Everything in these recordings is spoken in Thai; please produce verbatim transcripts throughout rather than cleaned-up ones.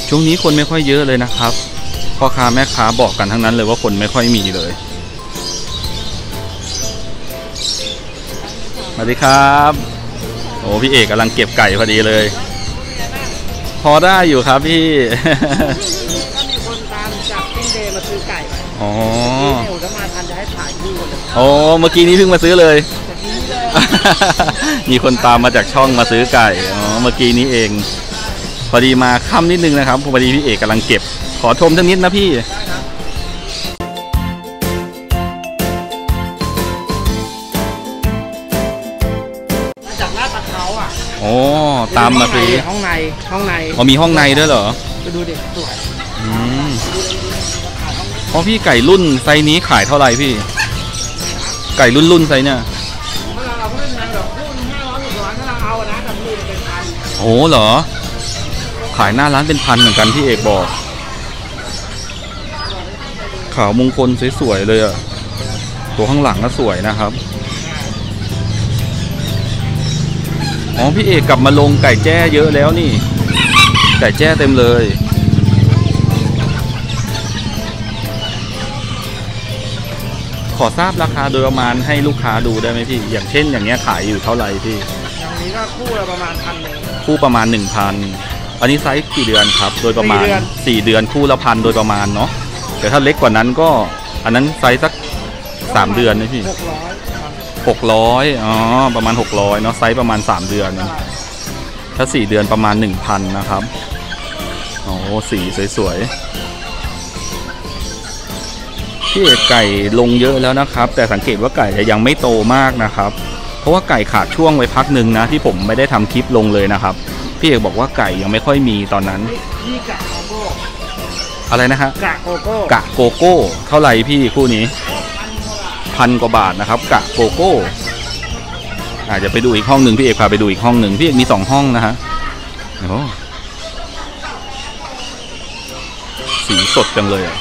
ช่วงนี้คนไม่ค่อยเยอะเลยนะครับพ่อค้าแม่ค้าบอกกันทั้งนั้นเลยว่าคนไม่ค่อยมีเลยสวัสดีครับโอ้พี่เอกกำลังเก็บไก่พอดีเลยพอได้อยู่ครับพี่ก็มีคนตามจากปิ้งเดย์มาซื้อไก่ไปอ๋อเดี๋ยวจะมาทันจะให้ถ่ายคู่กันเลยโอ้เมื่อกี้นี้เพิ่งมาซื้อเลยมีคนตามมาจากช่องมาซื้อไก่อ๋อเมื่อกี้นี้เองพอดีมาค่ำนิดนึงนะครับพอดีพี่เอกกำลังเก็บขอชมสักนิดนะพี่มาจากลาดตะเขาอ่ะโอ้ตามมาซื้อห้องในห้องในอ๋อมีห้องในด้วยเหรอไปดูเด็กสวยอืมเพราะพี่ไก่รุ่นไซส์นี้ขายเท่าไหร่พี่ไก่รุ่นรุ่นไซส์เนี่ยเราไม่แพงหรอกรุ่นห้าร้อยหนึ่งร้อยถ้าเราเอานะแต่รุ่นเป็นพันโอ้เหรอขายหน้าร้านเป็นพันเหมือนกันพี่เอกบอกขาวมงคลสวยๆเลยอะตัวข้างหลังก็สวยนะครับอ๋อพี่เอกกลับมาลงไก่แจ้เยอะแล้วนี่ไก่แจ้เต็มเลยขอทราบราคาโดยประมาณให้ลูกค้าดูได้ไหมพี่อย่างเช่นอย่างเงี้ยขายอยู่เท่าไหร่พี่อย่างนี้ก็คู่ละประมาณพันหนึ่งคู่ประมาณหนึ่งพันอันนี้ไซส์กี่เดือนครับโดยประมาณสี่เดือนคู่ละพันโดยประมาณเนาะแต่ถ้าเล็กกว่านั้นก็อันนั้นไซส์สักสามเดือนนะพี่หกร้อยหกร้อยอ๋อประมาณหกร้อยเนาะไซส์ประมาณสามเดือนถ้าสี่เดือนประมาณหนึ่งพันนะครับโอ้สีสวยๆพี่เอกไก่ลงเยอะแล้วนะครับแต่สังเกตว่าไก่ยังไม่โตมากนะครับเพราะว่าไก่ขาดช่วงไว้พักหนึ่งนะที่ผมไม่ได้ทำคลิปลงเลยนะครับพี่เอกบอกว่าไก่ยังไม่ค่อยมีตอนนั้นพี่กะโกโก้อะไรนะฮะกะโกโก้กะโกโก้เท่าไหร่พี่คู่นี้พันกว่าบาทนะครับกะโกโก้อาจจะไปดูอีกห้องหนึ่งพี่เอกพาไปดูอีกห้องหนึ่งพี่เอกมีสองห้องนะฮะโอ้สีสดจังเลยอ่ะ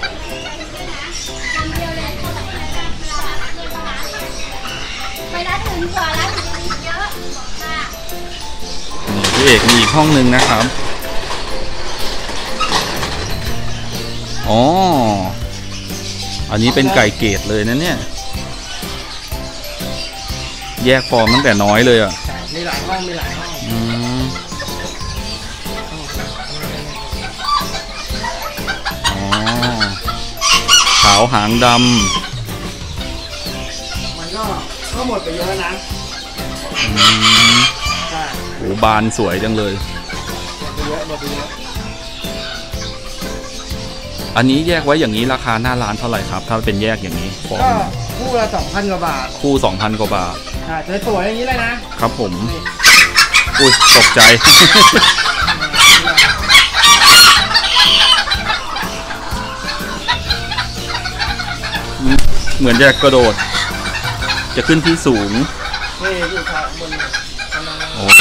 พี่เอกมีอีกห้องหนึ่งนะครับอ๋ออันนี้เป็นไก่เกรดเลยนะเนี่ยแยกฟอร์มตั้งแต่น้อยเลยอ่ะมีหลายห้องมีหลายห้องอืมอ๋อขาวหางดำมันก็ก็หมดไปเยอะนะอืมใช่โอ้บานสวยจังเลยหมดไปเยอะหมดไปเยอะอันนี้แยกไว้อย่างนี้ราคาหน้าร้านเท่าไหร่ครับถ้าเป็นแยกอย่างนี้ก็คู่ละสองพันกว่าบาทคู่สองพันกว่าบาทใช่สวยๆอย่างนี้เลยนะครับผมอุ้ยตกใจเหมือนจะกระโดดจะขึ้นที่สูงนี่อยู่ข้างบนโอ้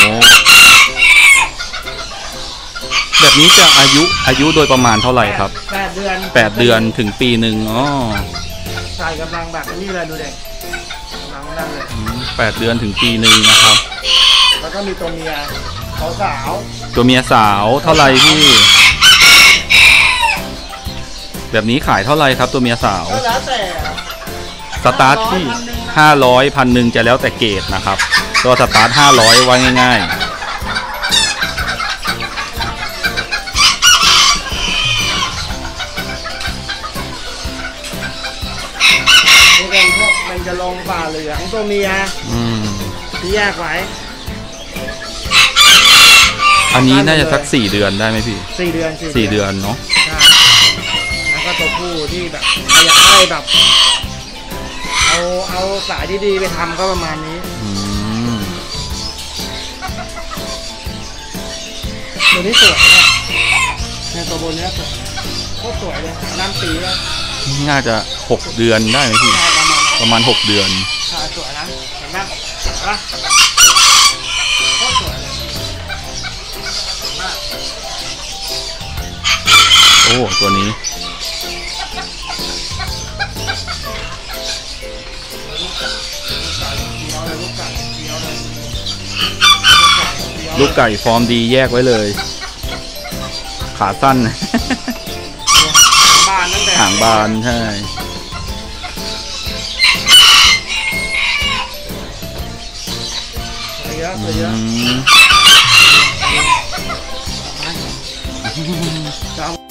แบบนี้จะอายุอายุโดยประมาณเท่าไหร่ครับแปดเดือนแปดเดือนถึงปีหนึ่งอ๋อใช่กำลังแบบนี้เลยดูเด็กกำลังนั่นเลยแปดเดือนถึงปีหนึ่งนะครับแล้วก็มีตัวเมียสาวตัวเมียสาวเท่าไหร่พี่แบบนี้ขายเท่าไหร่ครับตัวเมียสาวก็แล้วแต่สตาร์ทที่ห้าร้อยพันหนึ่งจะแล้วแต่เกรดนะครับตัวสตาร์ทห้าร้อยไว้ง่ายๆเป็นพวกมันจะลงป่าเหลืองตัวเมียที่แยกไว้อันนี้น่าจะสักสี่เดือนได้ไหมพี่สี่เดือนสี่เดือนเนาะแล้วก็ตัวผู้ที่แบบอยากได้แบบเอาเอาสายดีๆไปทำก็ประมาณนี้ตัวนี้สวยเนี่ยในตัวบนนี้สวยโคตรสวยเลยน้ำปีแล้วน่าจะหกเดือนได้ไหมพี่ประมาณหกเดือนสวยนะเห็นไหมปะโคตรสวยเลยโอ้ตัวนี้ลูกไก่ฟอร์มดีแยกไว้เลยขขาสั้นบานตั้งแต่หางบานใช่ไปเยอะไปเยอะอืมจะเอา